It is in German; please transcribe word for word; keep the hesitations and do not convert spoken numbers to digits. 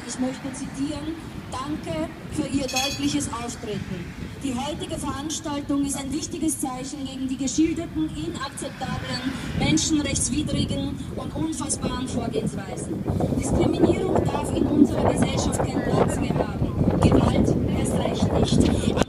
Ich möchte zitieren: Danke für Ihr deutliches Auftreten. Die heutige Veranstaltung ist ein wichtiges Zeichen gegen die geschilderten, inakzeptablen, menschenrechtswidrigen und unfassbaren Vorgehensweisen. Diskriminierung darf in unserer Gesellschaft keinen Platz mehr haben. Gewalt erst recht nicht.